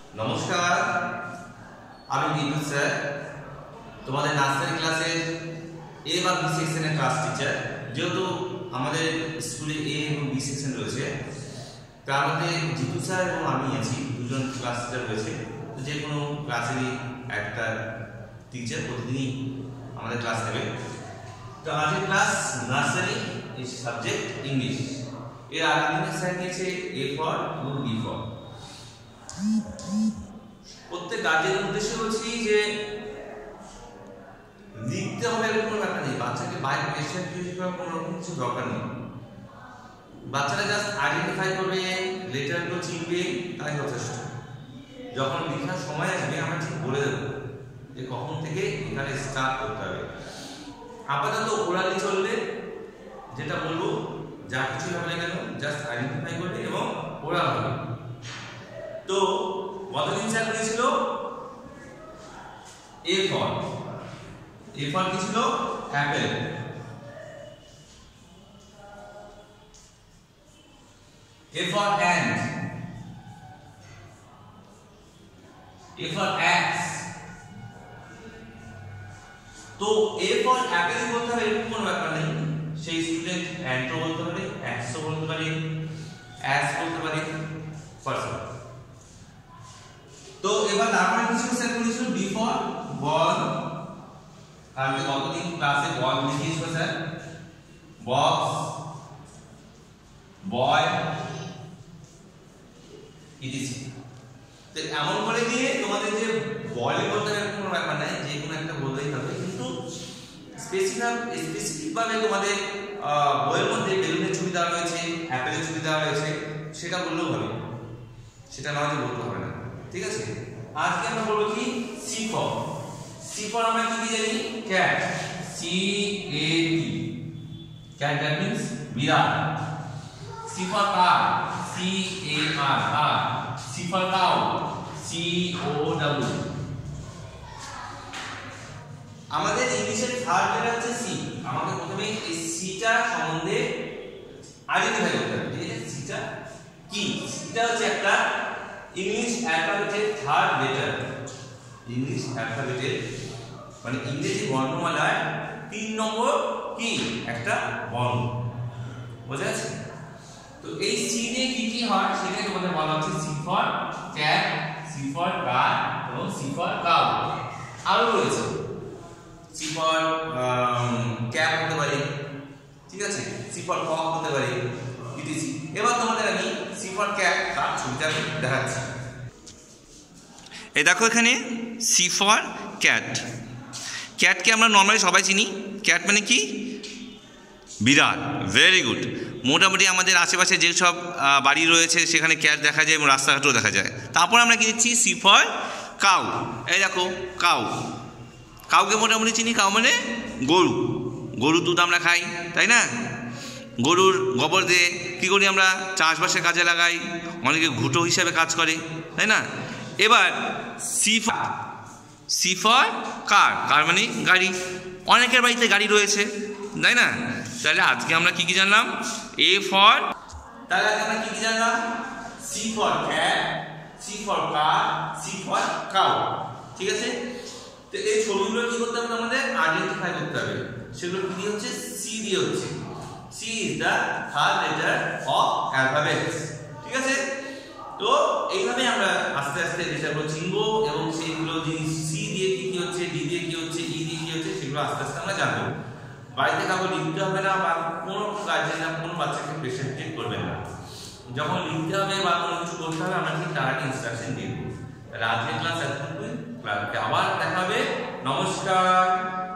নমস্কার, আমি বিদ্যুৎ স্যার, তোমাদের নার্সারি ক্লাসের এ বা বি সেকশনের ক্লাস টিচার। যেহেতু আমাদের স্কুলে এ এবং বি সেকশন রয়েছে, তার মধ্যে জিতু স্যার এবং আমি আছি, দুজন ক্লাস টিচার রয়েছে। তো যে কোনো ক্লাসেরই একটা টিচার প্রতিদিনই আমাদের ক্লাস নেবে। তো আজকের ক্লাস নার্সারি সাবজেক্ট ইংলিশ। এর আগের দিনে স্যার নিয়েছে এ ফর এবং বি ফর। প্রত্যেক গার্জেনের উদ্দেশ্যে বলছি যে লিখতে হবে এরকম কোনো ব্যাপার নেই, বাচ্চাকে বাইরে প্রেশার ক্রিয়েট করার কোনো রকম কিছু দরকার নেই। বাচ্চারা জাস্ট আইডেন্টিফাই করবে, লেটারগুলো চিনবে, তাই যথেষ্ট। যখন লেখার সময় আসবে আমরা ঠিক বলে দেবো যে কখন থেকে এখানে স্টার্ট করতে হবে। আপাতত ওরালি চলবে, যেটা বলবো যা কিছু হবে না কেন জাস্ট আইডেন্টিফাই করবে এবং ওরাল হবে। তো গতদিন স্যার করেছিল এ ফর কি ছিল? Apple. A for and, A for axe. তো এ ফর অ্যাপেল বলতে হবে এরকম কোনো ব্যাপার নেই। সেই স্টুডেন্ট অ্যান্ডও বলতে পারে, অ্যাক্সও বলতে পারে, অ্যাস বলতে পারে, পারসন। তো এবার তারপরে কিছু স্যার করেছিল বি ফর বল। কালকে কতদিন ক্লাসে বল লিখিয়েছিল স্যার? Box, boy, etc. তো এমন করে দিয়ে তোমাদের যে বলে বলতে হবে কোনো ব্যাপার নাই, যে কোনো একটা বলতেই হবে, কিন্তু স্পেসিফিক ভাবে তোমাদের বইয়ের মধ্যে বেলুনের ছবি দেওয়া রয়েছে, অ্যাপেলের ছবি দেওয়া রয়েছে, সেটা বললেও হবে, সেটা না হলে বলতে হবে না। ঠিক আছে? আজকে আমরা বলবো কি সি ফর। সি ফর আমরা কি কি জানি? Cat, C A T, cat, that means বিড়াল। C for car, C A R, car. C for cow, C O W. আমাদের ইংলিশের থার্ড লেটার হচ্ছে সি। আমাকে প্রথমে এই সিটা সম্বন্ধে আইডেন্টিফাই করতে হবে। ঠিক আছে? সিটা কি? সিটা হচ্ছে একটা ইংলিশ অ্যালফাবেটের থার্ড লেটার। ইংলিশ অ্যালফাবেটের মানে ইংরেজি বর্ণমালার 3 নম্বর কি একটা বর্ণ। বোঝা যাচ্ছে? তো এই সি দিয়ে কি কি হয় সেটাই তোমাদের বলা হচ্ছে C for cat, C for car এবং সি ফর কাউ। আরো রয়েছে সি ফর ক্যাট হতে পারে, ঠিক আছে, সি ফর কক হতে পারে, ইটিসি। এবার তোমাদের আমি সি ফর ক্যাট তার ছবিটা দেখাচ্ছি। এই দেখো এখানে সি ফর ক্যাট। ক্যাটকে আমরা নর্মালি সবাই চিনি। ক্যাট মানে কি? বিড়াল। Very good. মোটামুটি আমাদের আশেপাশে যেসব বাড়ি রয়েছে সেখানে ক্যাট দেখা যায় এবং রাস্তাঘাটেও দেখা যায়। তারপর আমরা কি দিচ্ছি? C for cow. এই দেখো কাউ, কাউকে মোটামুটি চিনি। কাউ মানে গরু। গরুর দুধ আমরা খাই, তাই না? গরুর গোবর দিয়ে কী করি আমরা? চাষবাসের কাজে লাগাই, অনেকে ঘুঁটো হিসাবে কাজ করে, তাই না? এবার সি ফর কার। কার মানে গাড়ি। অনেকের বাড়িতে গাড়ি রয়েছে, তাই না? তাহলে আজকে আমরা কি কি জানলাম? এ ফর, তাহলে আজকে আমরা কি কি জানলাম? C for cat, C for car, C for cow. ঠিক আছে? তো এই ছবিগুলো কি করতে হবে? আমাদের আইডেন্টিফাই করতে হবে। সেগুলো কি হচ্ছে? সি দিয়ে হচ্ছে। C is the third letter of alphabets. ঠিক আছে? তো এইভাবে আমরা আস্তে আস্তে লেটারগুলো চিনবো এবং সেইগুলো সি দিয়ে কি কি হচ্ছে, ডি দিয়ে কি হচ্ছে, ই দিয়ে কি হচ্ছে, সেগুলো আস্তে আস্তে আমরা জানবো। বাড়িতে কাউকে লিখতে হবে না, বা কোনো গার্জেন না কোনো বাচ্চাকে প্রেশার ক্রিয়েট করবেন না। যখন লিখতে হবে বা কোনো কিছু করতে হবে আমরা ঠিক তার আগে ইনস্ট্রাকশন দিয়ে দেবো। রাতের ক্লাস এতটুকুই। আবার দেখা হবে। নমস্কার।